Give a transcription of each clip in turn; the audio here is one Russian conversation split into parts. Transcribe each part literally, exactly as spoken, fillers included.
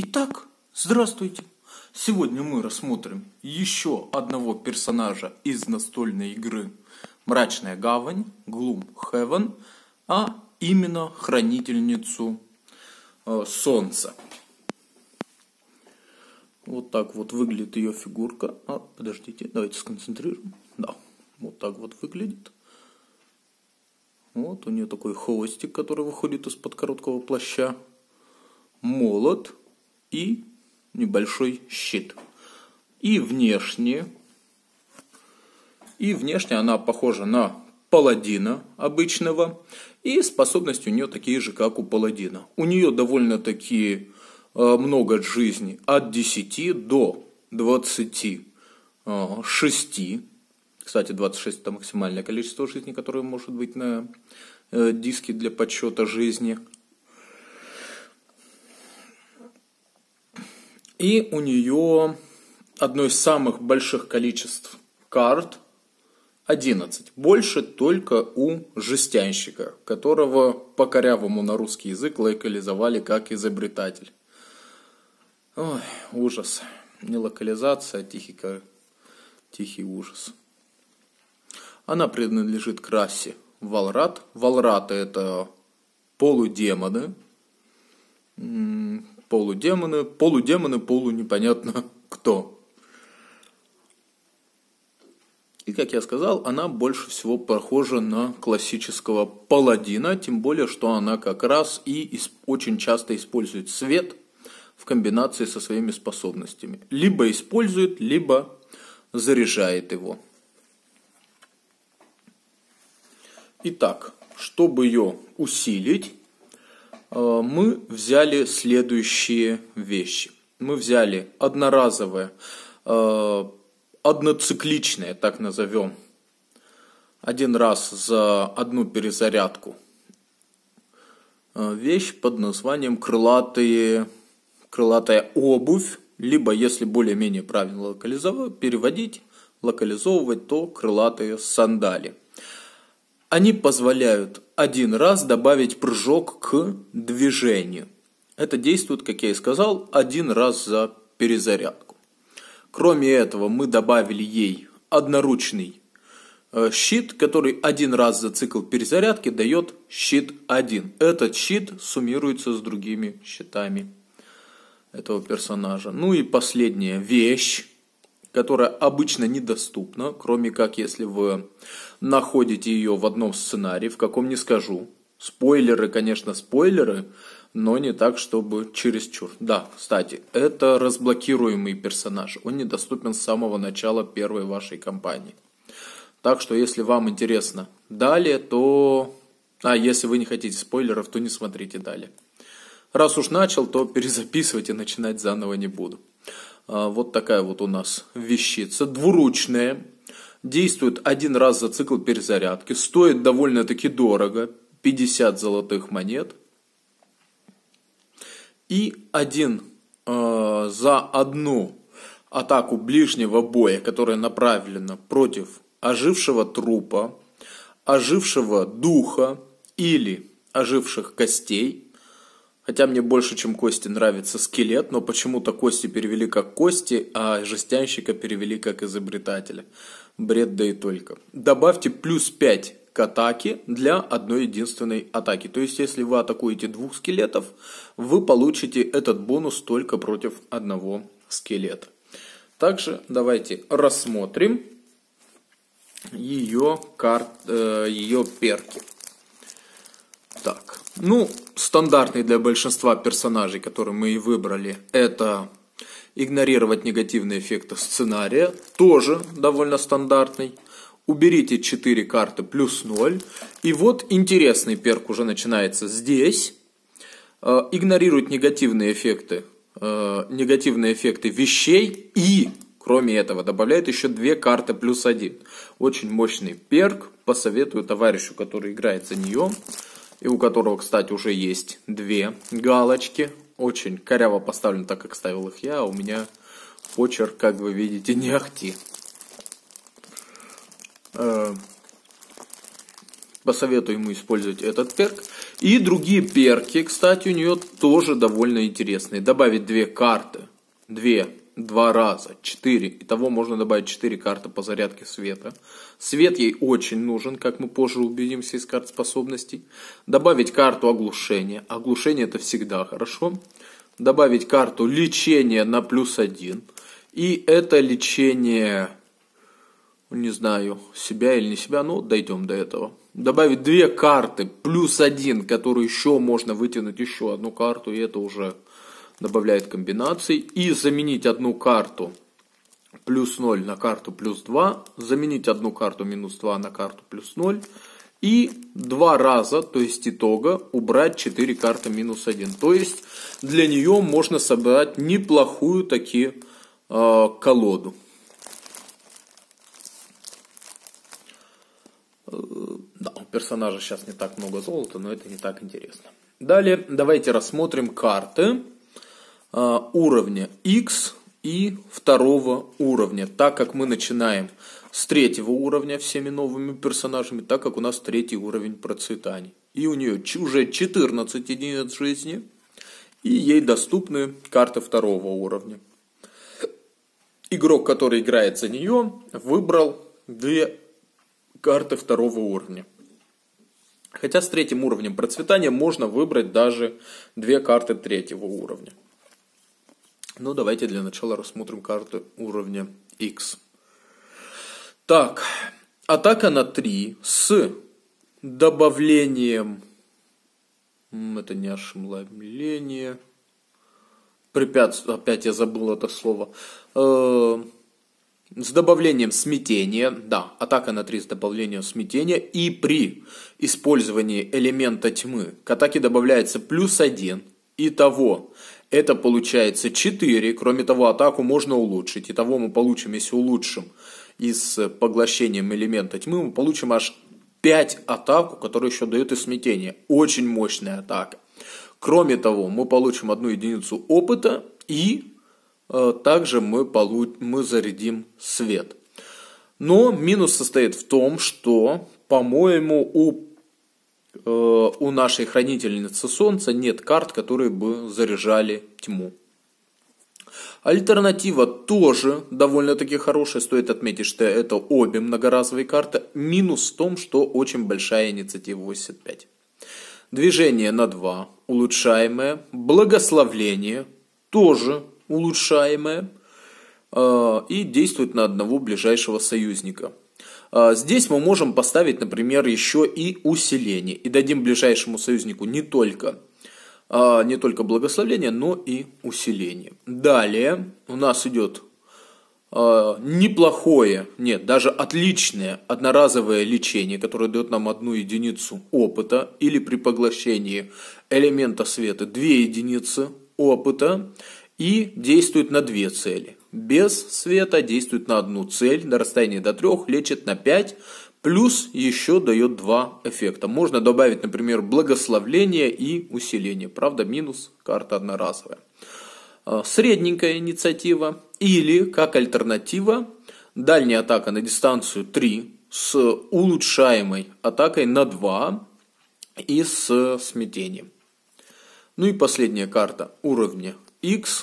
Итак, здравствуйте! Сегодня мы рассмотрим еще одного персонажа из настольной игры Мрачная Гавань, Gloomhaven, а именно хранительницу э, Солнца. Вот так вот выглядит ее фигурка. А, подождите, давайте сконцентрируем. Да, вот так вот выглядит. Вот у нее такой хвостик, который выходит из-под короткого плаща. Молот и небольшой щит. И внешне, и внешне она похожа на паладина обычного. И способности у нее такие же, как у паладина. У нее довольно-таки э, много жизни. От десяти до двадцати шести. Кстати, двадцать шесть это максимальное количество жизни, которое может быть на э, диске для подсчета жизни. И у нее одно из самых больших количеств карт одиннадцать. Больше только у жестянщика, которого по корявому на русский язык локализовали как изобретатель. Ой, ужас. Не локализация, а тихий, тихий ужас. Она принадлежит к расе Валрат. Валраты это полудемоны. Полудемоны, полудемоны, полу непонятно кто. И, как я сказал, она больше всего похожа на классического паладина, тем более, что она как раз и очень часто использует свет в комбинации со своими способностями. Либо использует, либо заряжает его. Итак, чтобы ее усилить, мы взяли следующие вещи. Мы взяли одноразовое, одноцикличное, так назовем, один раз за одну перезарядку вещь под названием крылатые, крылатая обувь, либо, если более-менее правильно локализовать, переводить, локализовывать, то крылатые сандали. Они позволяют один раз добавить прыжок к движению. Это действует, как я и сказал, один раз за перезарядку. Кроме этого, мы добавили ей одноручный щит, который один раз за цикл перезарядки дает щит один. Этот щит суммируется с другими щитами этого персонажа. Ну и последняя вещь, которая обычно недоступна, кроме как если вы находите ее в одном сценарии, в каком не скажу. Спойлеры, конечно, спойлеры, но не так, чтобы чересчур. Да, кстати, это разблокируемый персонаж. Он недоступен с самого начала первой вашей кампании. Так что, если вам интересно далее, то... А, если вы не хотите спойлеров, то не смотрите далее. Раз уж начал, то перезаписывать и начинать заново не буду. Вот такая вот у нас вещица. Двуручная. Действует один раз за цикл перезарядки. Стоит довольно-таки дорого. пятьдесят золотых монет. И один э, за одну атаку ближнего боя, которая направлена против ожившего трупа, ожившего духа или оживших костей. Хотя мне больше, чем кости, нравится скелет, но почему-то кости перевели как кости, а жестянщика перевели как изобретателя. Бред да и только. Добавьте плюс пять к атаке для одной единственной атаки. То есть, если вы атакуете двух скелетов, вы получите этот бонус только против одного скелета. Также давайте рассмотрим ее, карт, э, ее перки. Так, ну, стандартный для большинства персонажей, которые мы и выбрали, это игнорировать негативные эффекты сценария, тоже довольно стандартный. Уберите четыре карты плюс ноль. И вот интересный перк уже начинается здесь. Игнорирует негативные эффекты, негативные эффекты вещей и, кроме этого, добавляет еще две карты плюс один. Очень мощный перк, посоветую товарищу, который играет за нее. И у которого, кстати, уже есть две галочки. Очень коряво поставлен, так как ставил их я, а у меня почерк, как вы видите, не ахти. Посоветую ему использовать этот перк. И другие перки, кстати, у нее тоже довольно интересные. Добавить две карты, две, два раза, четыре. Итого можно добавить четыре карты по зарядке света. Свет ей очень нужен, как мы позже убедимся из карт способностей. Добавить карту оглушения. Оглушение это всегда хорошо. Добавить карту лечения на плюс один. И это лечение, не знаю, себя или не себя, но дойдем до этого. Добавить две карты плюс один, которую еще можно вытянуть еще одну карту, и это уже добавляет комбинаций. И заменить одну карту плюс ноль на карту плюс два. Заменить одну карту минус два на карту плюс ноль. И два раза, то есть итога, убрать четыре карты минус один. То есть для нее можно собрать неплохую таки э, колоду. Да, у персонажа сейчас не так много золота, но это не так интересно. Далее давайте рассмотрим карты э, уровня X и второго уровня. Так как мы начинаем с третьего уровня всеми новыми персонажами, так как у нас третий уровень процветания. И у нее уже четырнадцать единиц жизни, и ей доступны карты второго уровня. Игрок, который играет за нее, выбрал две карты второго уровня. Хотя с третьим уровнем процветания можно выбрать даже две карты третьего уровня. Но давайте для начала рассмотрим карты уровня X. Так, атака на три с добавлением, это не ошеломление, препятствие, опять я забыл это слово, э, с добавлением смятения, да, атака на три с добавлением смятения, и при использовании элемента тьмы к атаке добавляется плюс один, итого это получается четыре, кроме того атаку можно улучшить, итого мы получим, если улучшим, и с поглощением элемента тьмы мы получим аж пять атаку, которые еще дают и смятение. Очень мощная атака. Кроме того, мы получим одну единицу опыта и э, также мы, получ... мы зарядим свет. Но минус состоит в том, что, по-моему, у, э, у нашей хранительницы солнца нет карт, которые бы заряжали тьму. Альтернатива тоже довольно-таки хорошая. Стоит отметить, что это обе многоразовые карты. Минус в том, что очень большая инициатива восемьдесят пять. Движение на два улучшаемое. Благословление тоже улучшаемое. И действует на одного ближайшего союзника. Здесь мы можем поставить, например, еще и усиление. И дадим ближайшему союзнику не только... не только благословение, но и усиление. Далее у нас идет э, неплохое, нет, даже отличное одноразовое лечение, которое дает нам одну единицу опыта, или при поглощении элемента света две единицы опыта, и действует на две цели. Без света действует на одну цель, на расстоянии до трех, лечит на пять. Плюс еще дает два эффекта. Можно добавить, например, благословление и усиление. Правда, минус, карта одноразовая. Средненькая инициатива. Или, как альтернатива, дальняя атака на дистанцию три с улучшаемой атакой на два и с смятением. Ну и последняя карта уровня X.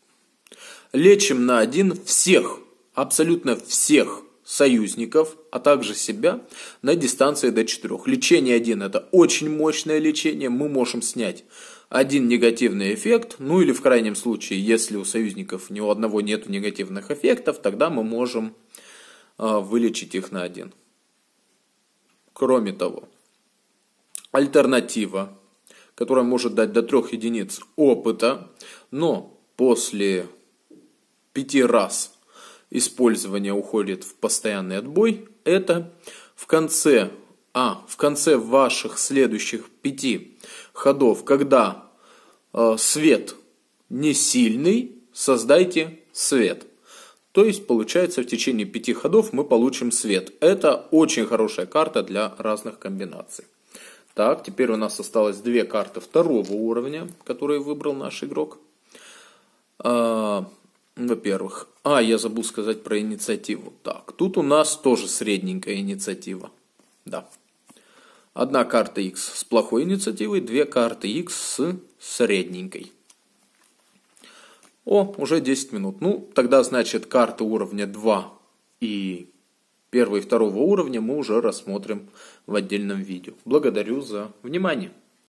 Лечим на один всех, абсолютно всех союзников, а также себя на дистанции до четырёх. Лечение один это очень мощное лечение. Мы можем снять один негативный эффект. Ну или в крайнем случае, если у союзников ни у одного нет негативных эффектов, тогда мы можем э, вылечить их на один. Кроме того, альтернатива, которая может дать до трех единиц опыта, но после пяти раз использование уходит в постоянный отбой, это в конце, а, в конце ваших следующих пяти ходов, когда э, свет не сильный, создайте свет. То есть получается в течение пяти ходов мы получим свет. Это очень хорошая карта для разных комбинаций. Так, теперь у нас осталось две карты второго уровня, которые выбрал наш игрок. А, Во-первых, а, я забыл сказать про инициативу. Так, тут у нас тоже средненькая инициатива. Да. Одна карта X с плохой инициативой, две карты X с средненькой. О, уже десять минут. Ну, тогда, значит, карты уровня два и первого и второго уровня мы уже рассмотрим в отдельном видео. Благодарю за внимание.